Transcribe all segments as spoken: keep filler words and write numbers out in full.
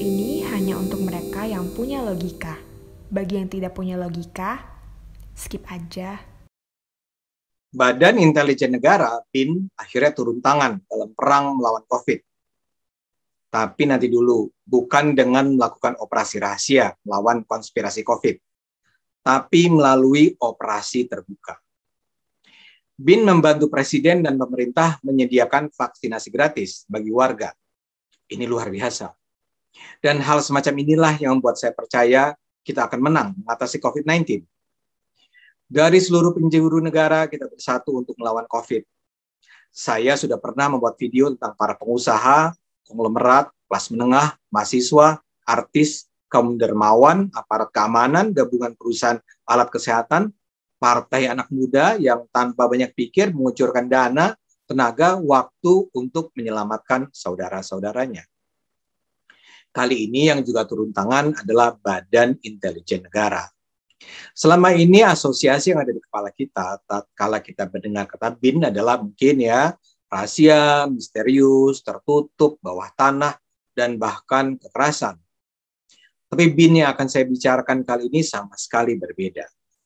ini hanya untuk mereka yang punya logika. Bagi yang tidak punya logika, skip aja. Badan Intelijen Negara, B I N, akhirnya turun tangan dalam perang melawan COVID. Tapi nanti dulu, bukan dengan melakukan operasi rahasia melawan konspirasi COVID, tapi melalui operasi terbuka. B I N membantu Presiden dan pemerintah menyediakan vaksinasi gratis bagi warga. Ini luar biasa. Dan hal semacam inilah yang membuat saya percaya kita akan menang mengatasi COVID sembilan belas. Dari seluruh penjuru negara, kita bersatu untuk melawan COVID. Saya sudah pernah membuat video tentang para pengusaha, konglomerat, kelas menengah, mahasiswa, artis, kaum dermawan, aparat keamanan, gabungan perusahaan alat kesehatan, partai anak muda yang tanpa banyak pikir mengucurkan dana, tenaga, waktu untuk menyelamatkan saudara-saudaranya. Kali ini yang juga turun tangan adalah Badan Intelijen Negara. Selama ini asosiasi yang ada di kepala kita, tatkala kita mendengar kata B I N adalah mungkin ya rahasia, misterius, tertutup, bawah tanah, dan bahkan kekerasan. Tapi B I N yang akan saya bicarakan kali ini sama sekali berbeda.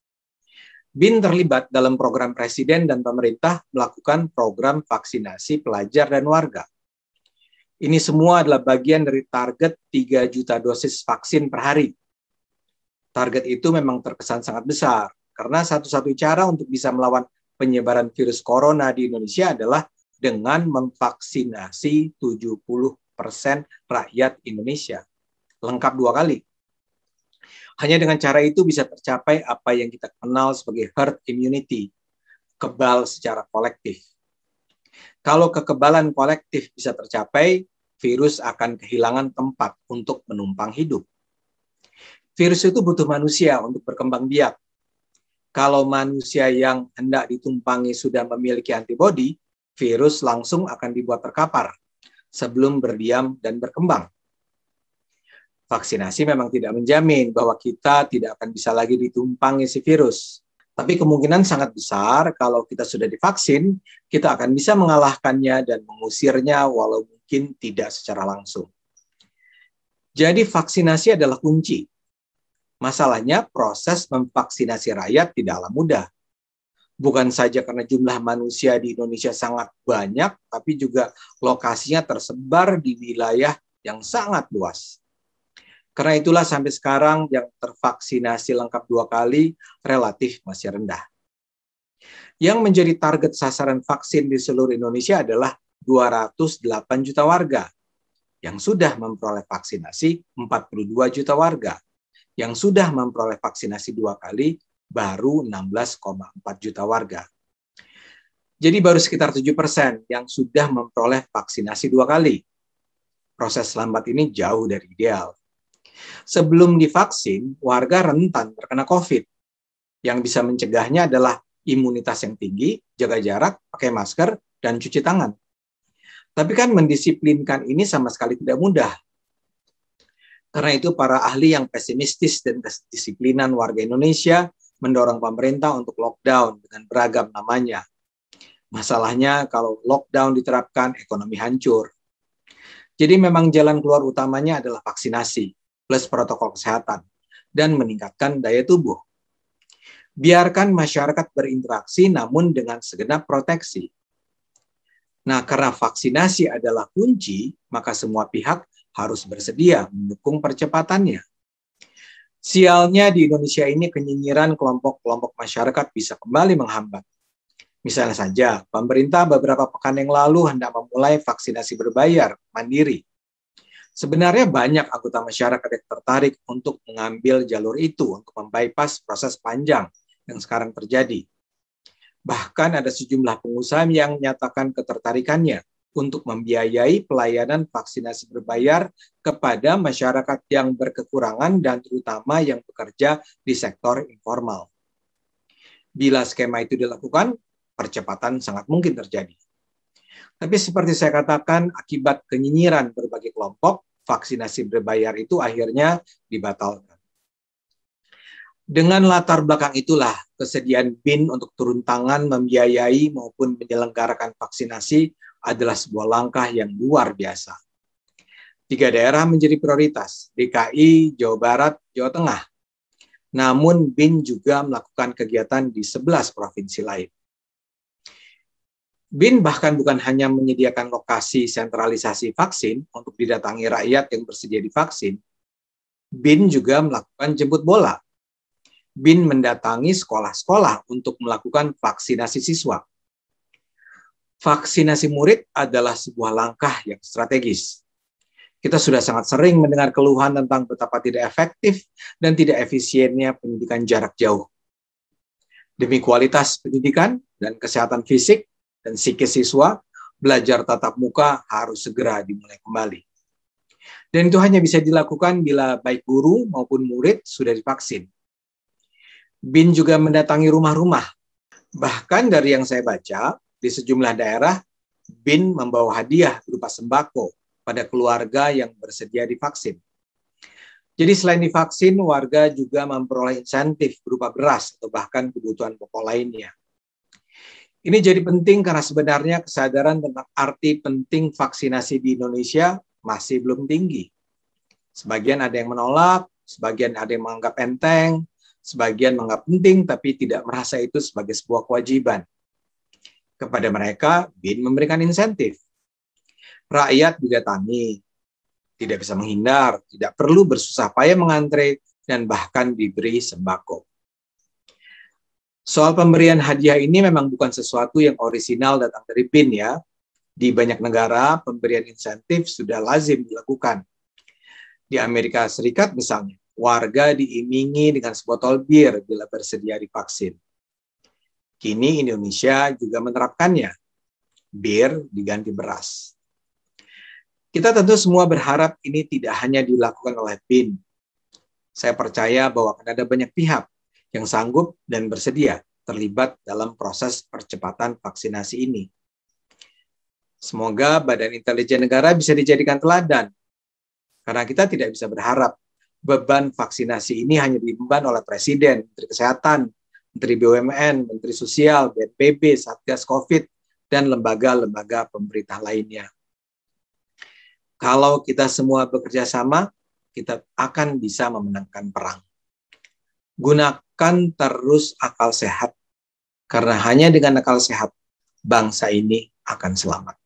B I N terlibat dalam program Presiden dan pemerintah melakukan program vaksinasi pelajar dan warga. Ini semua adalah bagian dari target tiga juta dosis vaksin per hari. Target itu memang terkesan sangat besar, karena satu-satu cara untuk bisa melawan penyebaran virus corona di Indonesia adalah dengan memvaksinasi tujuh puluh persen rakyat Indonesia. Lengkap dua kali. Hanya dengan cara itu bisa tercapai apa yang kita kenal sebagai herd immunity, kebal secara kolektif. Kalau kekebalan kolektif bisa tercapai, virus akan kehilangan tempat untuk menumpang hidup. Virus itu butuh manusia untuk berkembang biak. Kalau manusia yang hendak ditumpangi sudah memiliki antibodi, virus langsung akan dibuat terkapar sebelum berdiam dan berkembang. Vaksinasi memang tidak menjamin bahwa kita tidak akan bisa lagi ditumpangi si virus. Tapi kemungkinan sangat besar kalau kita sudah divaksin, kita akan bisa mengalahkannya dan mengusirnya walau mungkin tidak secara langsung. Jadi vaksinasi adalah kunci. Masalahnya proses memvaksinasi rakyat tidaklah mudah. Bukan saja karena jumlah manusia di Indonesia sangat banyak, tapi juga lokasinya tersebar di wilayah yang sangat luas. Karena itulah sampai sekarang yang tervaksinasi lengkap dua kali relatif masih rendah. Yang menjadi target sasaran vaksin di seluruh Indonesia adalah dua ratus delapan juta warga. Yang sudah memperoleh vaksinasi empat puluh dua juta warga. Yang sudah memperoleh vaksinasi dua kali baru enam belas koma empat juta warga. Jadi baru sekitar tujuh persen yang sudah memperoleh vaksinasi dua kali. Proses lambat ini jauh dari ideal. Sebelum divaksin, warga rentan terkena COVID. Yang bisa mencegahnya adalah imunitas yang tinggi, jaga jarak, pakai masker, dan cuci tangan. Tapi kan mendisiplinkan ini sama sekali tidak mudah. Karena itu para ahli yang pesimistis dan kedisiplinan warga Indonesia mendorong pemerintah untuk lockdown dengan beragam namanya. Masalahnya kalau lockdown diterapkan, ekonomi hancur. Jadi memang jalan keluar utamanya adalah vaksinasi plus protokol kesehatan dan meningkatkan daya tubuh. Biarkan masyarakat berinteraksi namun dengan segenap proteksi. Nah, karena vaksinasi adalah kunci, maka semua pihak harus bersedia mendukung percepatannya. Sialnya di Indonesia ini kenyinyiran kelompok-kelompok masyarakat bisa kembali menghambat. Misalnya saja, pemerintah beberapa pekan yang lalu hendak memulai vaksinasi berbayar, mandiri. Sebenarnya banyak anggota masyarakat yang tertarik untuk mengambil jalur itu untuk membypass proses panjang yang sekarang terjadi. Bahkan ada sejumlah pengusaha yang menyatakan ketertarikannya untuk membiayai pelayanan vaksinasi berbayar kepada masyarakat yang berkekurangan dan terutama yang bekerja di sektor informal. Bila skema itu dilakukan, percepatan sangat mungkin terjadi. Tapi seperti saya katakan, akibat kenyinyiran berbagai kelompok, vaksinasi berbayar itu akhirnya dibatalkan. Dengan latar belakang itulah, kesediaan B I N untuk turun tangan membiayai maupun menyelenggarakan vaksinasi adalah sebuah langkah yang luar biasa. Tiga daerah menjadi prioritas, D K I, Jawa Barat, Jawa Tengah. Namun B I N juga melakukan kegiatan di sebelas provinsi lain. B I N bahkan bukan hanya menyediakan lokasi sentralisasi vaksin untuk didatangi rakyat yang bersedia divaksin, B I N juga melakukan jemput bola. B I N mendatangi sekolah-sekolah untuk melakukan vaksinasi siswa. Vaksinasi murid adalah sebuah langkah yang strategis. Kita sudah sangat sering mendengar keluhan tentang betapa tidak efektif dan tidak efisiennya pendidikan jarak jauh. Demi kualitas pendidikan dan kesehatan fisik dan psikis siswa, belajar tatap muka harus segera dimulai kembali. Dan itu hanya bisa dilakukan bila baik guru maupun murid sudah divaksin. B I N juga mendatangi rumah-rumah. Bahkan dari yang saya baca, di sejumlah daerah, B I N membawa hadiah berupa sembako pada keluarga yang bersedia divaksin. Jadi selain divaksin, warga juga memperoleh insentif berupa beras atau bahkan kebutuhan pokok lainnya. Ini jadi penting karena sebenarnya kesadaran tentang arti penting vaksinasi di Indonesia masih belum tinggi. Sebagian ada yang menolak, sebagian ada yang menganggap enteng, sebagian menganggap penting tapi tidak merasa itu sebagai sebuah kewajiban. Kepada mereka, B I N memberikan insentif. Rakyat didatangi, tidak bisa menghindar, tidak perlu bersusah payah mengantre, dan bahkan diberi sembako. Soal pemberian hadiah ini memang bukan sesuatu yang orisinal datang dari B I N ya. Di banyak negara, pemberian insentif sudah lazim dilakukan. Di Amerika Serikat misalnya, warga diimingi dengan sebotol bir bila bersedia divaksin. Kini Indonesia juga menerapkannya. Bir diganti beras. Kita tentu semua berharap ini tidak hanya dilakukan oleh B I N. Saya percaya bahwa akan ada banyak pihak yang sanggup dan bersedia terlibat dalam proses percepatan vaksinasi ini. Semoga Badan Intelijen Negara bisa dijadikan teladan, karena kita tidak bisa berharap beban vaksinasi ini hanya diemban oleh Presiden, Menteri Kesehatan, Menteri B U M N, Menteri Sosial, B N P B, Satgas Covid, dan lembaga-lembaga pemerintah lainnya. Kalau kita semua bekerja sama, kita akan bisa memenangkan perang. Gunakan terus akal sehat, karena hanya dengan akal sehat, bangsa ini akan selamat.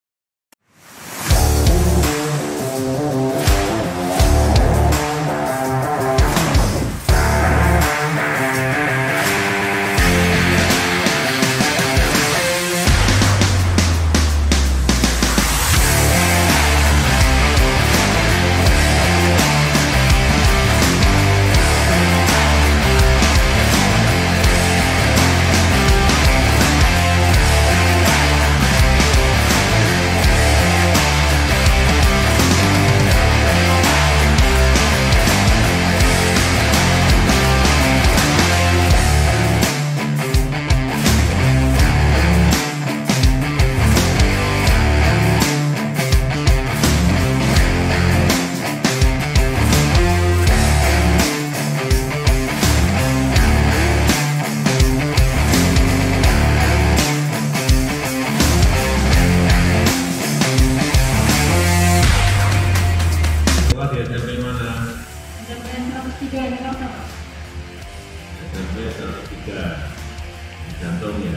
Jantung ya.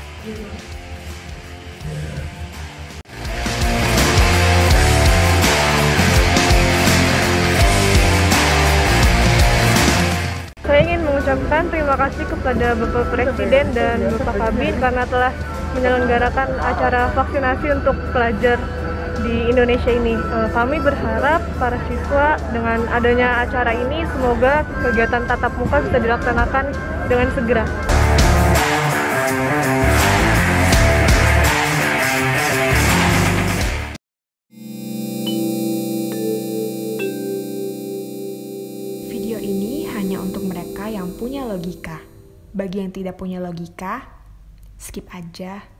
Saya ingin mengucapkan terima kasih kepada Bapak Presiden dan Bapak Kabin karena telah menyelenggarakan acara vaksinasi untuk pelajar di Indonesia ini. Kami berharap para siswa dengan adanya acara ini semoga kegiatan tatap muka bisa dilaksanakan dengan segera. Video ini hanya untuk mereka yang punya logika. Bagi yang tidak punya logika, skip aja.